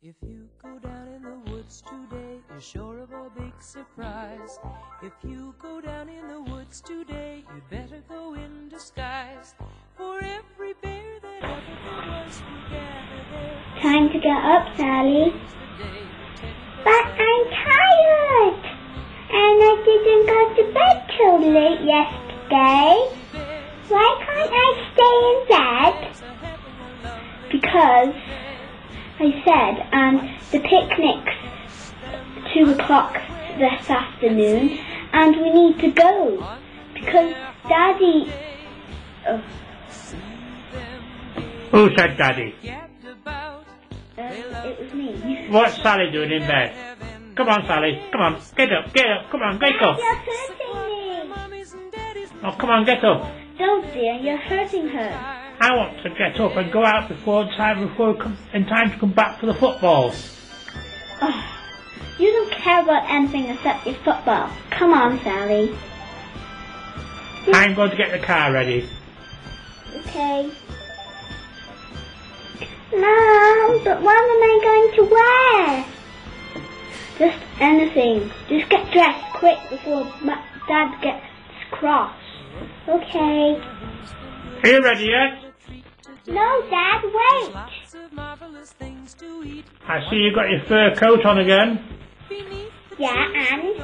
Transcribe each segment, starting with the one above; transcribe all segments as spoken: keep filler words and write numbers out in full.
If you go down in the woods today, you're sure of a big surprise. If you go down in the woods today, you'd better go in disguise. For every bear that ever there was will gather there. Time to get up, Sally. But I'm tired, and I didn't go to bed till late yesterday. Why can't I stay in bed? Because I said, um, the picnic's two o'clock this afternoon, and we need to go because Daddy. Oh. Who said Daddy? Uh, it was me. What's Sally doing in bed? Come on, Sally. Come on, get up, get up. Come on, get up. You're hurting me. Oh, come on, get up. Don't, dear. You're hurting her. I want to get up and go out before time, before come, in time to come back for the football. Oh, you don't care about anything except your football. Come on, Sally. I'm going to get the car ready. Okay. Mom, but what am I going to wear? Just anything. Just get dressed quick before Dad gets cross. Okay. Are you ready yet? No, Dad, wait. I see you got your fur coat on again. Yeah, and?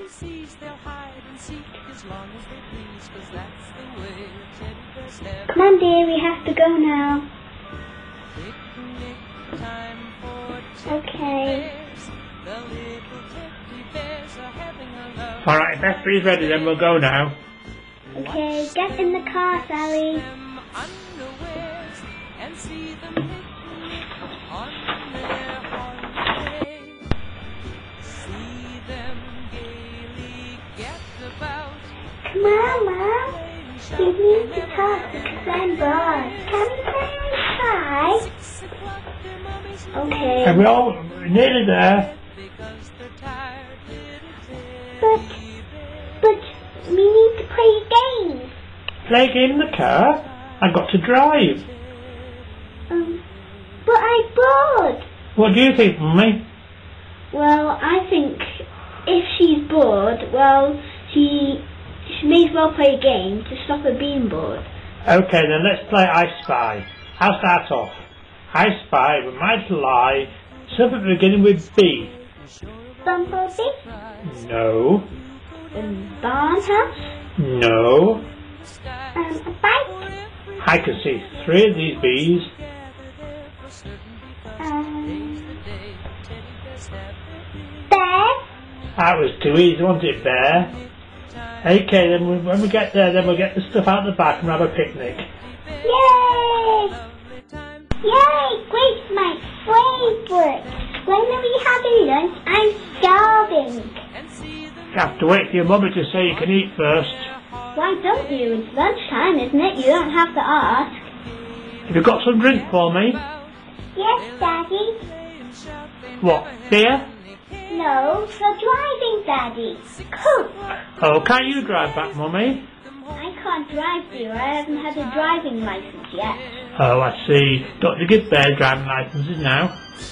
Come on, dear, we have to go now. Okay. Alright, if Esther's ready, then we'll go now. Okay, get in the car, Sally. Come on, Mom. We need to talk because I'm bored. Can we play outside? Okay. And we're all nearly there. But, but we need to play a game. Play a game in the car? I've got to drive. Um, but I'm bored. What do you think, Mummy? Well, I think if she's bored, well, she, she may as well play a game to stop her being bored. Okay, then let's play I Spy. I'll start off. I spy with my little eye something beginning with B. Bumblebee? No. Um, barn house? No. Um, a bike? I can see three of these bees. Um, bear? That was too easy, wasn't it, Bear? Okay, then we, when we get there, then we'll get the stuff out the back and have a picnic. Yay! Yay! Grape's my favourite. When are we having lunch? I'm starving. You have to wait for your mummy to say you can eat first. Why don't you? It's lunchtime, isn't it? You don't have to ask. Have you got some drink for me? Yes, Daddy. What, beer? No, for driving, Daddy. Coke. Oh, can't you drive back, Mummy? I can't drive, dear. I haven't had a driving license yet. Oh, I see. Don't you give Bear driving licenses now?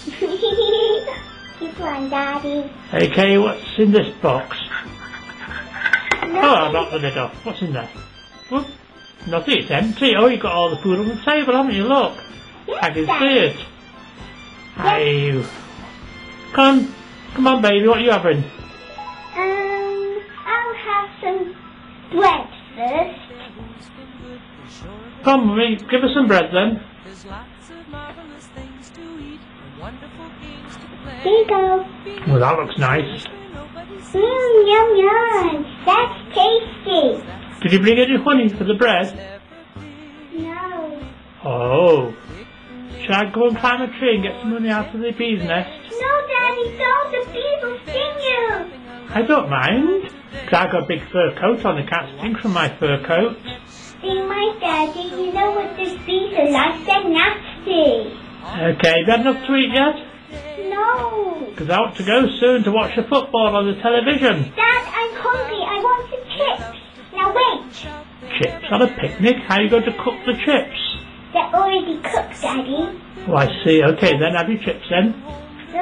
Keep on, Daddy. Okay, what's in this box? No. Oh, I've locked the lid off. What's in there? Whoop. Nothing, it's empty. Oh, you've got all the food on the table, haven't you? Look. Yes, I can Daddy. see it. Hey. Come on. Come on, baby. What are you having? Um, I'll have some bread first. Come on, Mummy. Give us some bread then. Here you go. Well, that looks nice. Mmm, yum yum. That's tasty. Did you bring any honey for the bread? No. Oh. Shall I go and climb a tree and get some honey out of the bee's nest? No, Daddy, don't. The bees will sting you. I don't mind. Because I've got a big fur coat on. I can't stink from my fur coat. See, my Daddy, you know what these bees are like? They're nasty. Okay, have you had enough to eat yet? No. Because I want to go soon to watch the football on the television. Dad, I'm hungry. I want some chips. Now wait. Chips on a picnic? How are you going to cook the chips? They're already cooked, Daddy. Oh, I see. Okay, then have your chips then.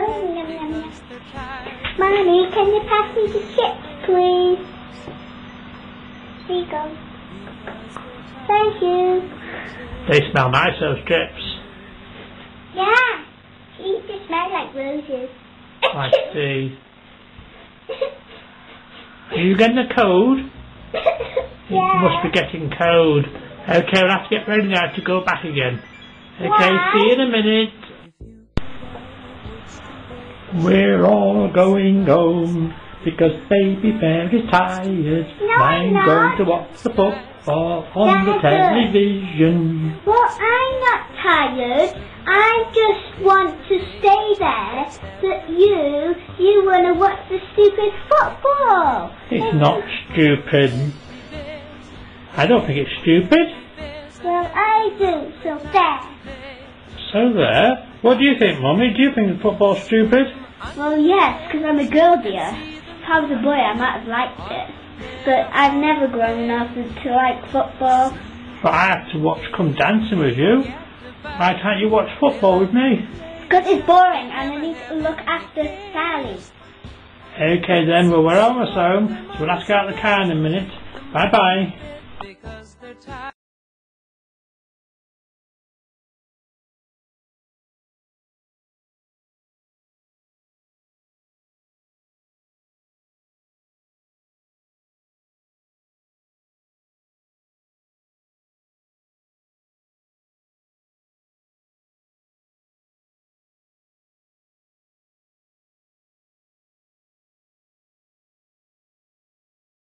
Mommy, can you pass me the chips, please? Here you go. Thank you. They smell nice, those chips. Yeah, these just smell like roses. I see. Are you getting a cold? Yeah. You must be getting cold. Okay, we'll have to get ready now to go back again. Okay, Why? see you in a minute. We're all going home because Baby Bear is tired. No, I'm I'm going not. to watch the football on the Dada. television. Well, I'm not tired. I just want to stay there. But you, you want to watch the stupid football. It's not stupid. I don't think it's stupid. Well, I do, so there. So there. What do you think, Mummy? Do you think the football's stupid? Well, yes, because I'm a girl, dear. If I was a boy, I might have liked it. But I've never grown enough to like football. But I have to watch Come Dancing with you. Why can't you watch football with me? Because it's boring and I need to look after Sally. Okay then, well we're almost home, so we'll have to get out of the car in a minute. Bye bye. Because they're tired.